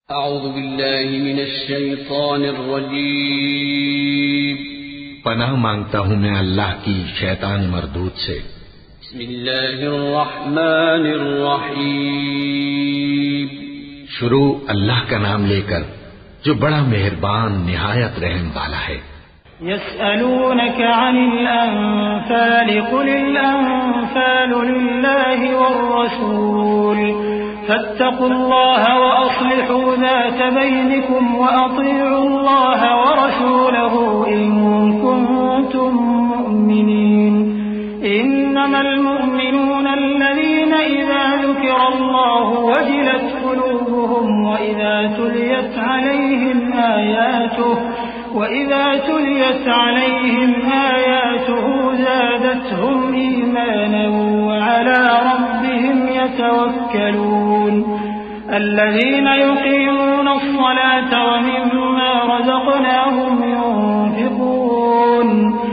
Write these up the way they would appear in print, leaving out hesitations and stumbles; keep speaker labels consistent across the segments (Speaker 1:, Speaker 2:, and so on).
Speaker 1: अऊज़ु बिल्लाहि मिनश शैतानिर रजीम।
Speaker 2: पनाह मांगता हूँ मैं अल्लाह की शैतान मरदूद से।
Speaker 1: बिस्मिल्लाहिर रहमानिर रहीम।
Speaker 2: शुरू अल्लाह का नाम लेकर जो बड़ा मेहरबान निहायत रहम वाला है।
Speaker 3: यसअलूनक अनिल अनफाल कुलिल अनफालु लिल्लाहि वर्रसूल फत्तकुल्लाह व अस्लिहू ज़ात बैनिकुम व अतीउल्लाह व रसूलहू इन कुंतुम मुअमिनीन। इन्नमल मुअमिनूना अल्लज़ीना इज़ा ज़ुकिरल्लाहु वजिलत क़ुलूबुहुम व इज़ा तुलियत अलैहिम आयातुहु ज़ादतहुम ईमाना व अला रब्बिहिम यतवक्कलून। अल्लज़ीना युक़ीमूना अस्सलाता व मिम्मा रज़क़नाहुम युनफ़िक़ून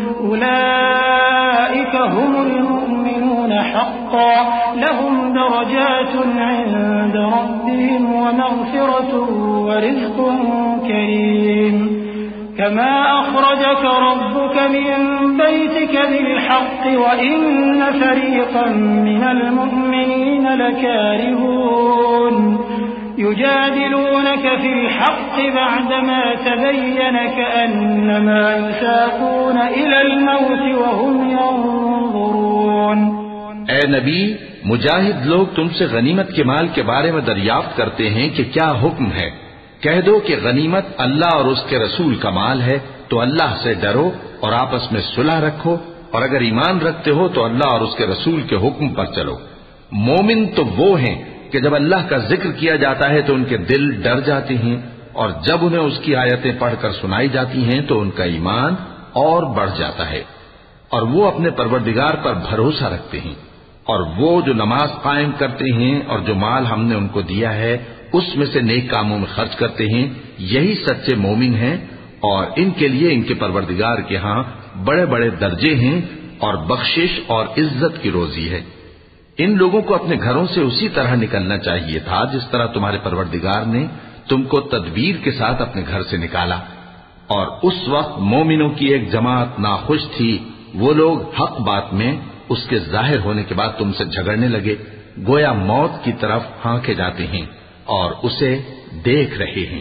Speaker 3: उलाइका हुमुल मुअमिनूना हक़्क़न लहुम दरजातुन इंद रब्बिहिम व मग़फ़िरतुन व रिज़्क़ुन करीम। कमा अख़रजक रब्बुक मिन बैतिक बिल्हक़्क़ि व इन्न फ़रीक़न मिनल मुअमिनीना लकारिहून। युजादिलूनक फ़िल हक़्क़ि बअदमा तबय्यन कअन्नमा युसाक़ून इलल मौति व हुम यंज़ुरून।
Speaker 2: ए नबी, मुजाहिद लोग तुमसे गनीमत के माल के बारे में दरियाफ्त करते हैं कि क्या हुक्म है। कह दो कि गनीमत अल्लाह और उसके रसूल का माल है, तो अल्लाह से डरो और आपस में सुलह रखो, और अगर ईमान रखते हो तो अल्लाह और उसके रसूल के हुक्म पर चलो। मोमिन तो वो हैं कि जब अल्लाह का जिक्र किया जाता है तो उनके दिल डर जाते हैं, और जब उन्हें उसकी आयतें पढ़कर सुनाई जाती हैं तो उनका ईमान और बढ़ जाता है, और वो अपने परवरदिगार पर भरोसा रखते हैं, और वो जो नमाज कायम करते हैं और जो माल हमने उनको दिया है उसमें से नेक कामों में खर्च करते हैं, यही सच्चे मोमिन हैं, और इनके लिए इनके परवरदिगार के यहाँ बड़े बड़े दर्जे हैं और बख्शिश और इज्जत की रोजी है। इन लोगों को अपने घरों से उसी तरह निकलना चाहिए था जिस तरह तुम्हारे परवरदिगार ने तुमको तदबीर के साथ अपने घर से निकाला। और उस वक्त मोमिनों की एक जमात नाखुश थी, वो लोग हक बात में उसके जाहिर होने के बाद तुमसे झगड़ने लगे, गोया मौत की तरफ हांके जाते हैं और उसे देख रहे हैं।